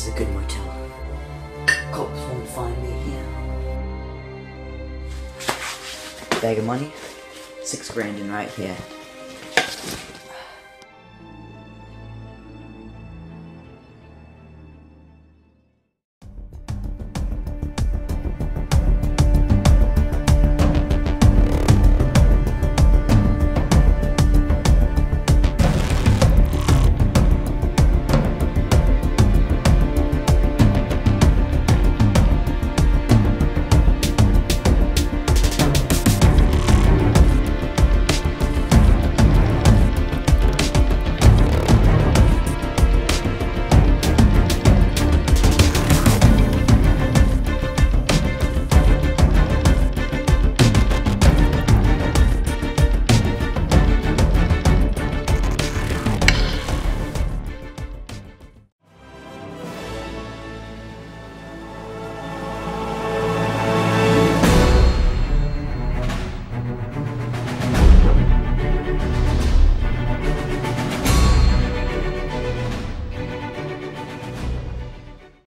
is a good motel. Cops won't find me here. Bag of money, 6 grand in right here.